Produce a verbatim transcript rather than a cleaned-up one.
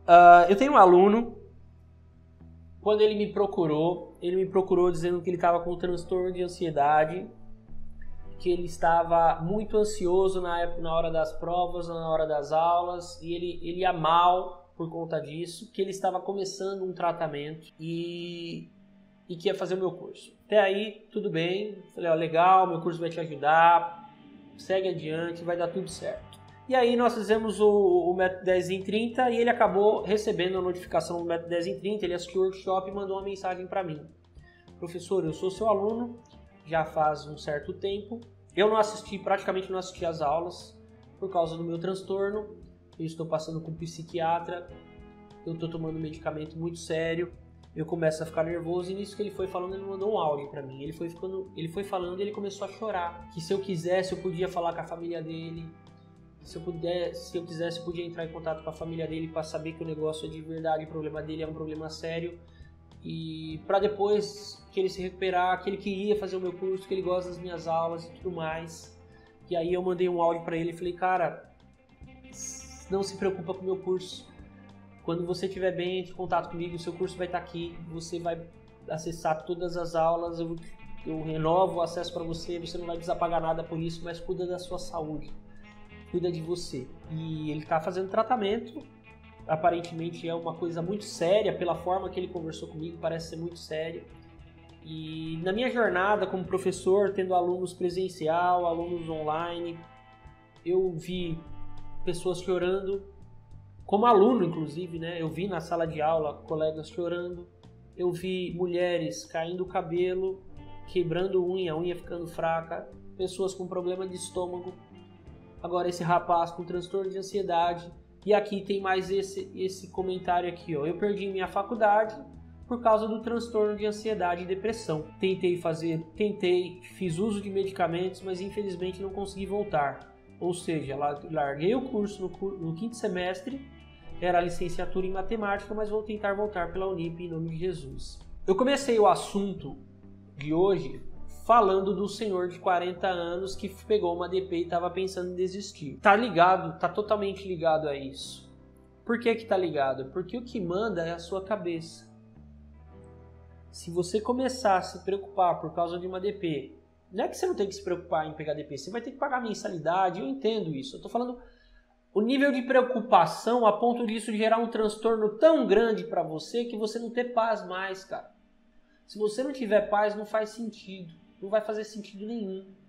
Uh, eu tenho um aluno, quando ele me procurou, ele me procurou dizendo que ele estava com um transtorno de ansiedade, que ele estava muito ansioso na, época, na hora das provas, na hora das aulas, e ele, ele ia mal por conta disso, que ele estava começando um tratamento e, e que ia fazer o meu curso. Até aí, tudo bem, falei, ó, legal, meu curso vai te ajudar, segue adiante, vai dar tudo certo. E aí nós fizemos o, o método dez em trinta e ele acabou recebendo a notificação do método dez em trinta, ele assistiu o workshop e mandou uma mensagem para mim. Professor, eu sou seu aluno, já faz um certo tempo, eu não assisti, praticamente não assisti às aulas por causa do meu transtorno, eu estou passando com um psiquiatra, eu estou tomando medicamento muito sério, eu começo a ficar nervoso e nisso que ele foi falando, ele mandou um áudio para mim, ele foi, ficando, ele foi falando e ele começou a chorar, que se eu quisesse eu podia falar com a família dele, Se eu, puder, se eu quisesse, eu podia entrar em contato com a família dele para saber que o negócio é de verdade, o problema dele é um problema sério. E para depois que ele se recuperar, que ele queria fazer o meu curso, que ele gosta das minhas aulas e tudo mais. E aí eu mandei um áudio para ele e falei, cara, não se preocupa com o meu curso. Quando você estiver bem, entre em contato comigo, o seu curso vai estar aqui, você vai acessar todas as aulas, eu, eu renovo o acesso para você, você não vai precisar pagar nada por isso, mas cuida da sua saúde. Cuida de você. E ele está fazendo tratamento, aparentemente é uma coisa muito séria, pela forma que ele conversou comigo, parece ser muito sério. E na minha jornada como professor, tendo alunos presencial, alunos online, eu vi pessoas chorando, como aluno inclusive, né? Eu vi na sala de aula colegas chorando, eu vi mulheres caindo o cabelo, quebrando unha, a unha ficando fraca, pessoas com problema de estômago. Agora esse rapaz com transtorno de ansiedade. E aqui tem mais esse, esse comentário aqui, ó. Eu perdi minha faculdade por causa do transtorno de ansiedade e depressão. Tentei fazer, tentei, fiz uso de medicamentos, mas infelizmente não consegui voltar. Ou seja, larguei o curso no, no quinto semestre, era a licenciatura em matemática, mas vou tentar voltar pela Unip em nome de Jesus. Eu comecei o assunto de hoje falando do senhor de quarenta anos que pegou uma D P e estava pensando em desistir. Tá ligado, tá totalmente ligado a isso. Por que que tá ligado? Porque o que manda é a sua cabeça. Se você começar a se preocupar por causa de uma D P, não é que você não tem que se preocupar em pegar D P, você vai ter que pagar mensalidade, eu entendo isso. Eu tô falando o nível de preocupação a ponto disso gerar um transtorno tão grande para você que você não ter paz mais, cara. Se você não tiver paz, não faz sentido. Não vai fazer sentido nenhum.